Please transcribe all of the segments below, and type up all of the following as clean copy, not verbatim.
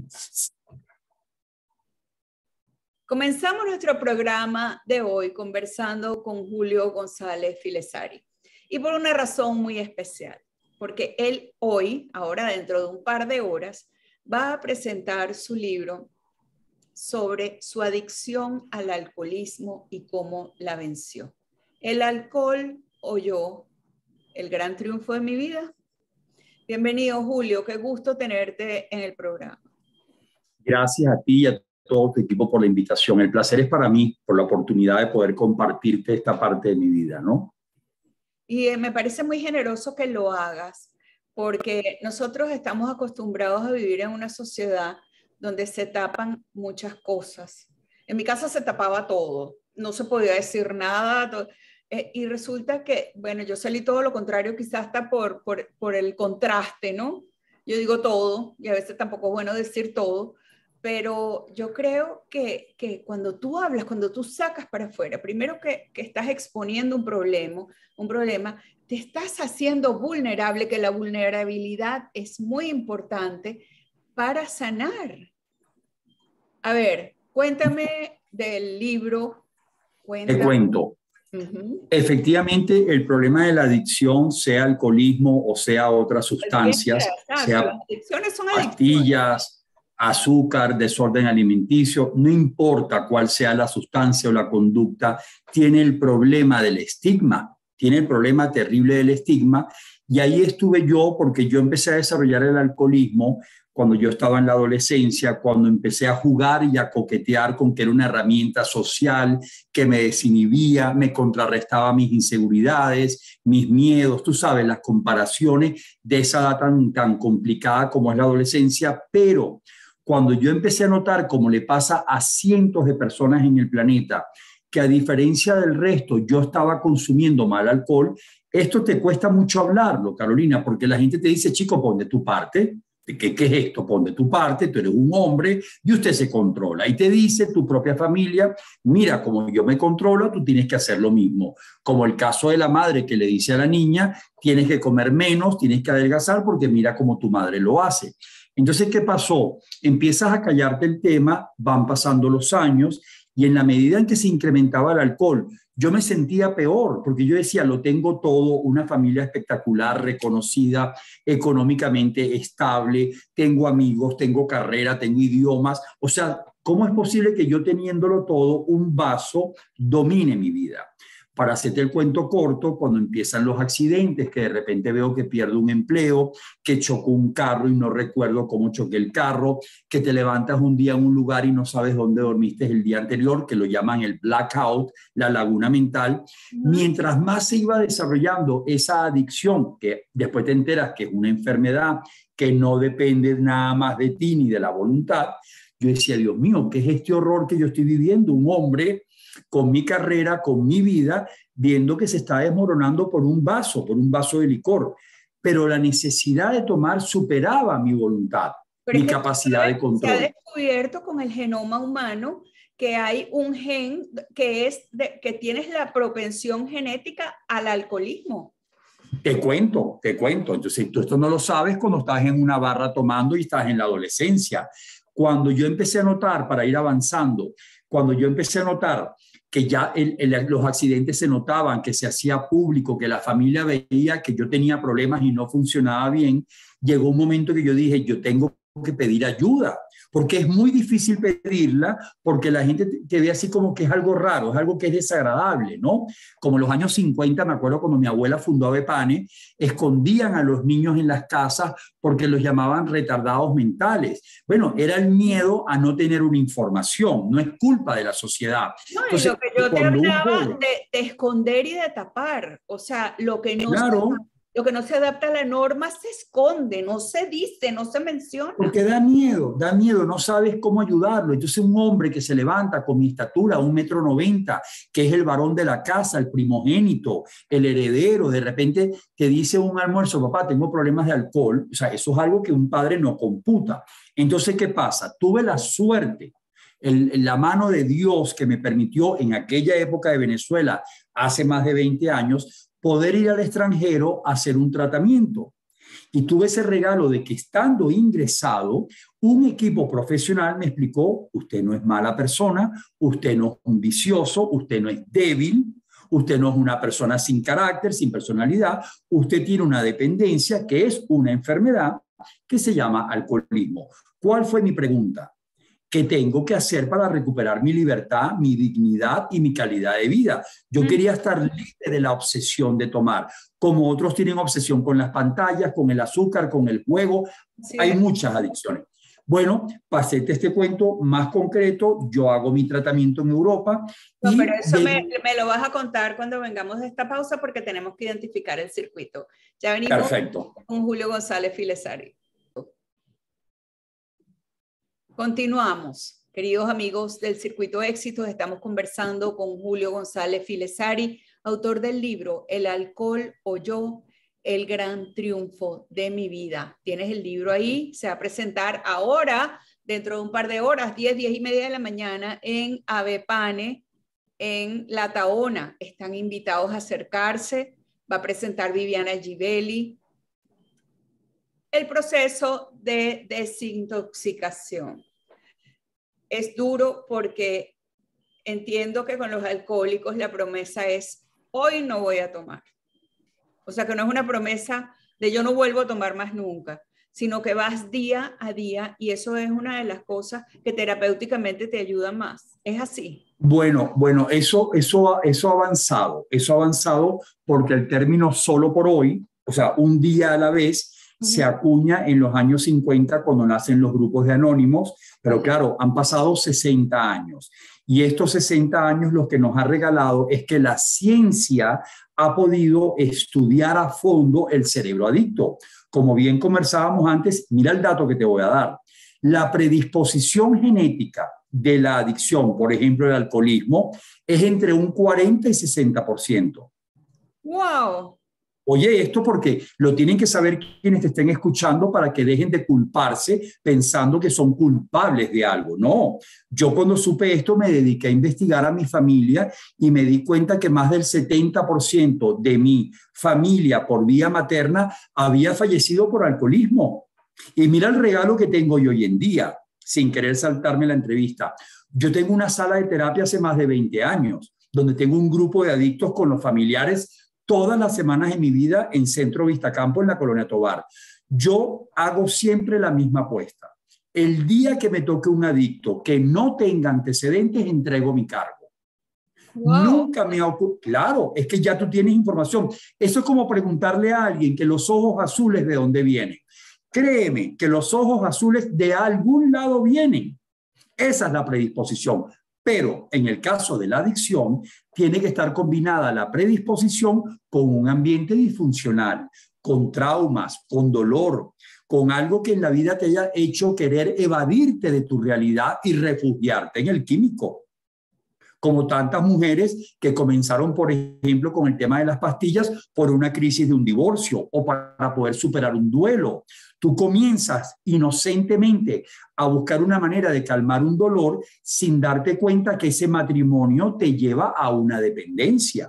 Comenzamos nuestro programa de hoy conversando con Julio González Filesari y por una razón muy especial, porque él hoy, ahora dentro de un par de horas, va a presentar su libro sobre su adicción al alcoholismo y cómo la venció. ¿El alcohol o yo? ¿El gran triunfo de mi vida? Bienvenido, Julio. Qué gusto tenerte en el programa. Gracias a ti y a todo tu equipo por la invitación. El placer es para mí, por la oportunidad de poder compartirte esta parte de mi vida, ¿no? Y me parece muy generoso que lo hagas, porque nosotros estamos acostumbrados a vivir en una sociedad donde se tapan muchas cosas. En mi casa se tapaba todo, no se podía decir nada, y resulta que, bueno, yo salí todo lo contrario, quizás hasta por el contraste, ¿no? Yo digo todo, y a veces tampoco es bueno decir todo, pero yo creo que cuando tú hablas, cuando tú sacas para afuera, primero que estás exponiendo un problema, te estás haciendo vulnerable, que la vulnerabilidad es muy importante para sanar. A ver, cuéntame del libro. Te cuento. Efectivamente, el problema de la adicción, sea alcoholismo o sea otras sustancias, sea las adicciones son pastillas, azúcar, desorden alimenticio, no importa cuál sea la sustancia o la conducta, tiene el problema del estigma, tiene el problema terrible del estigma. Y ahí estuve yo, porque yo empecé a desarrollar el alcoholismo cuando yo estaba en la adolescencia, cuando empecé a jugar y a coquetear con que era una herramienta social que me desinhibía, me contrarrestaba mis inseguridades, mis miedos, tú sabes, las comparaciones de esa edad tan complicada como es la adolescencia. Pero cuando yo empecé a notar, como le pasa a cientos de personas en el planeta, que a diferencia del resto yo estaba consumiendo mal alcohol, esto te cuesta mucho hablarlo, Carolina, porque la gente te dice, chico, pon de tu parte. ¿Qué es esto? Pon de tu parte, tú eres un hombre y usted se controla. Y te dice tu propia familia, mira, como yo me controlo, tú tienes que hacer lo mismo. Como el caso de la madre que le dice a la niña, tienes que comer menos, tienes que adelgazar porque mira cómo tu madre lo hace. Entonces, ¿qué pasó? Empiezas a callarte el tema, van pasando los años y en la medida en que se incrementaba el alcohol, yo me sentía peor porque yo decía, lo tengo todo, una familia espectacular, reconocida, económicamente estable, tengo amigos, tengo carrera, tengo idiomas. O sea, ¿cómo es posible que yo teniéndolo todo, un vaso domine mi vida? Para hacerte el cuento corto, cuando empiezan los accidentes, que de repente veo que pierdo un empleo, que chocó un carro y no recuerdo cómo choqué el carro, que te levantas un día en un lugar y no sabes dónde dormiste el día anterior, que lo llaman el blackout, la laguna mental. Mientras más se iba desarrollando esa adicción, que después te enteras que es una enfermedad que no depende nada más de ti ni de la voluntad, yo decía, Dios mío, ¿qué es este horror que yo estoy viviendo? Un hombre con mi carrera, con mi vida, viendo que se está desmoronando por un vaso de licor. Pero la necesidad de tomar superaba mi voluntad, mi capacidad de control. Se ha descubierto con el genoma humano que hay un gen que tienes la propensión genética al alcoholismo. Te cuento. Entonces, tú esto no lo sabes cuando estás en una barra tomando y estás en la adolescencia. Cuando yo empecé a notar, para ir avanzando, cuando yo empecé a notar que ya los accidentes se notaban, que se hacía público, que la familia veía que yo tenía problemas y no funcionaba bien, llegó un momento que yo dije, yo tengo que pedir ayuda, porque es muy difícil pedirla, porque la gente te ve así como que es algo raro, es algo que es desagradable, ¿no? Como en los años 50, me acuerdo cuando mi abuela fundó Avepane, escondían a los niños en las casas porque los llamaban retardados mentales. Bueno, era el miedo a no tener una información, no es culpa de la sociedad. No, entonces, lo que yo te hablaba de esconder y de tapar, o sea, lo que no se adapta a la norma se esconde, no se dice, no se menciona. Porque da miedo, no sabes cómo ayudarlo. Entonces un hombre que se levanta con mi estatura, 1,90 m, que es el varón de la casa, el primogénito, el heredero, de repente te dice un almuerzo, papá, tengo problemas de alcohol. O sea, eso es algo que un padre no computa. Entonces, ¿qué pasa? Tuve la suerte, la mano de Dios que me permitió en aquella época de Venezuela, hace más de 20 años, poder ir al extranjero a hacer un tratamiento. Y tuve ese regalo de que estando ingresado, un equipo profesional me explicó, usted no es mala persona, usted no es un vicioso, usted no es débil, usted no es una persona sin carácter, sin personalidad, usted tiene una dependencia que es una enfermedad que se llama alcoholismo. ¿Cuál fue mi pregunta? ¿Qué tengo que hacer para recuperar mi libertad, mi dignidad y mi calidad de vida? Yo quería estar libre de la obsesión de tomar, como otros tienen obsesión con las pantallas, con el azúcar, con el juego. Sí. Hay muchas adicciones. Bueno, pasé este cuento más concreto, yo hago mi tratamiento en Europa. No, y pero eso me lo vas a contar cuando vengamos de esta pausa porque tenemos que identificar el circuito. Ya venimos. Perfecto. Con Julio González Filesari. Continuamos. Queridos amigos del Circuito Éxitos, estamos conversando con Julio González Filesari, autor del libro El alcohol o yo, el gran triunfo de mi vida. Tienes el libro ahí, se va a presentar ahora, dentro de un par de horas, 10 y media de la mañana, en Avepane, en La Tahona. Están invitados a acercarse. Va a presentar Viviana Givelli. El proceso de desintoxicación. Es duro porque entiendo que con los alcohólicos la promesa es, hoy no voy a tomar. O sea, que no es una promesa de yo no vuelvo a tomar más nunca, sino que vas día a día y eso es una de las cosas que terapéuticamente te ayuda más. ¿Es así? Bueno, eso ha avanzado porque el término solo por hoy, o sea, un día a la vez, se acuña en los años 50 cuando nacen los grupos de anónimos, pero claro, han pasado 60 años. Y estos 60 años lo que nos ha regalado es que la ciencia ha podido estudiar a fondo el cerebro adicto. Como bien conversábamos antes, mira el dato que te voy a dar. La predisposición genética de la adicción, por ejemplo, el alcoholismo, es entre un 40 y 60%. ¡Wow! Oye, esto porque lo tienen que saber quienes te estén escuchando para que dejen de culparse pensando que son culpables de algo. No, yo cuando supe esto me dediqué a investigar a mi familia y me di cuenta que más del 70% de mi familia por vía materna había fallecido por alcoholismo. Y mira el regalo que tengo yo hoy en día, sin querer saltarme la entrevista. Yo tengo una sala de terapia hace más de 20 años, donde tengo un grupo de adictos con los familiares todas las semanas de mi vida en Centro Vistacampo, en la Colonia Tovar. Yo hago siempre la misma apuesta. El día que me toque un adicto que no tenga antecedentes, entrego mi cargo. Wow. Nunca me ha ocurrido. Claro, es que ya tú tienes información. Eso es como preguntarle a alguien que los ojos azules de dónde vienen. Créeme que los ojos azules de algún lado vienen. Esa es la predisposición. Pero en el caso de la adicción, tiene que estar combinada la predisposición con un ambiente disfuncional, con traumas, con dolor, con algo que en la vida te haya hecho querer evadirte de tu realidad y refugiarte en el químico. Como tantas mujeres que comenzaron, por ejemplo, con el tema de las pastillas por una crisis de un divorcio o para poder superar un duelo. Tú comienzas inocentemente a buscar una manera de calmar un dolor sin darte cuenta que ese matrimonio te lleva a una dependencia.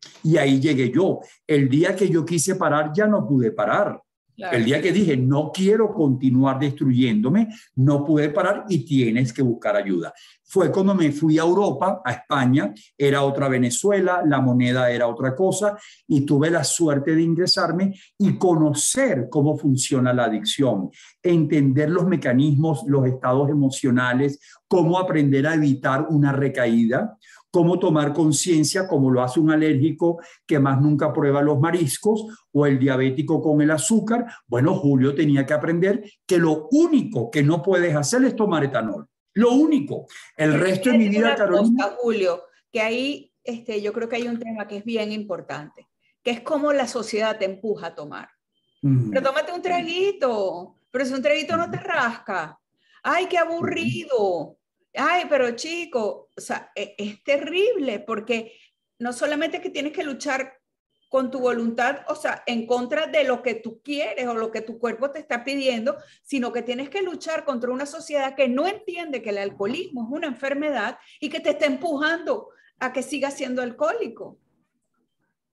Y ahí llegué yo. El día que yo quise parar, ya no pude parar. Claro. El día que dije, no quiero continuar destruyéndome, no pude parar y tienes que buscar ayuda. Fue cuando me fui a Europa, a España, era otra Venezuela, la moneda era otra cosa y tuve la suerte de ingresarme y conocer cómo funciona la adicción, entender los mecanismos, los estados emocionales, cómo aprender a evitar una recaída, cómo tomar conciencia, como lo hace un alérgico que más nunca prueba los mariscos o el diabético con el azúcar. Bueno, Julio tenía que aprender que lo único que no puedes hacer es tomar etanol. Lo único. El resto de mi vida, Carolina. Cosa, Julio, que ahí yo creo que hay un tema que es bien importante, que es cómo la sociedad te empuja a tomar. Pero tómate un traguito, pero si un traguito no te rasca. ¡Ay, qué aburrido! Ay, pero chico, o sea, es terrible porque no solamente que tienes que luchar con tu voluntad, o sea, en contra de lo que tú quieres o lo que tu cuerpo te está pidiendo, sino que tienes que luchar contra una sociedad que no entiende que el alcoholismo es una enfermedad y que te está empujando a que sigas siendo alcohólico.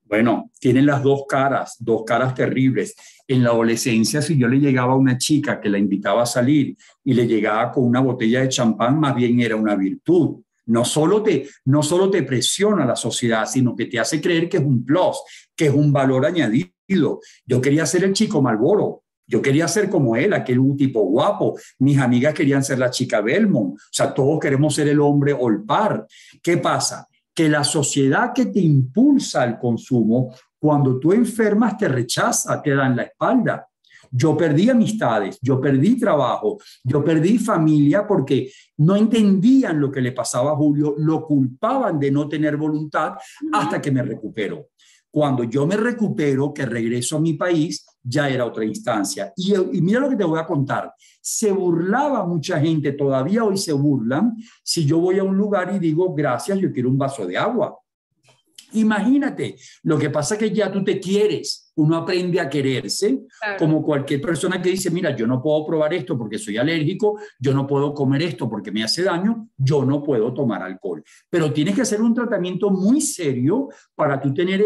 Bueno, tienen las dos caras terribles. En la adolescencia, si yo le llegaba a una chica que la invitaba a salir y le llegaba con una botella de champán, más bien era una virtud. No solo te presiona la sociedad, sino que te hace creer que es un plus, que es un valor añadido. Yo quería ser el chico Marlboro. Yo quería ser como él, aquel un tipo guapo. Mis amigas querían ser la chica Belmont. O sea, todos queremos ser el hombre Olpar. ¿Qué pasa? Que la sociedad que te impulsa al consumo, cuando tú enfermas, te rechaza, te dan la espalda. Yo perdí amistades, yo perdí trabajo, yo perdí familia porque no entendían lo que le pasaba a Julio, lo culpaban de no tener voluntad hasta que me recupero. Cuando yo me recupero, que regreso a mi país, ya era otra instancia. Y mira lo que te voy a contar. Se burlaba mucha gente, todavía hoy se burlan, si yo voy a un lugar y digo, gracias, yo quiero un vaso de agua. Imagínate, lo que pasa es que ya tú te quieres, uno aprende a quererse, Claro. como cualquier persona que dice, mira, yo no puedo probar esto porque soy alérgico, yo no puedo comer esto porque me hace daño, yo no puedo tomar alcohol. Pero tienes que hacer un tratamiento muy serio para tú tener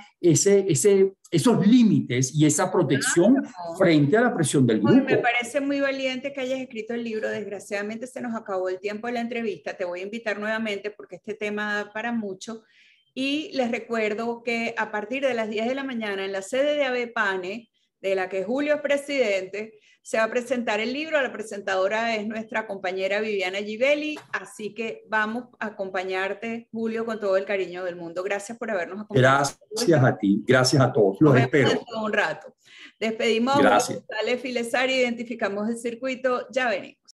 esos límites y esa protección Claro. frente a la presión del Oye, me grupo. parece muy valiente que hayas escrito el libro. Desgraciadamente se nos acabó el tiempo de la entrevista. Te voy a invitar nuevamente porque este tema da para mucho. Y les recuerdo que a partir de las 10 de la mañana en la sede de Avepane, de la que Julio es presidente, se va a presentar el libro. La presentadora es nuestra compañera Viviana Givelli, así que vamos a acompañarte, Julio, con todo el cariño del mundo. Gracias por habernos acompañado. Gracias a ti, gracias a todos. Nos Los vemos espero. dentro de un rato. Despedimos a Julio Gracias. González Filesari, identificamos el circuito, ya venimos.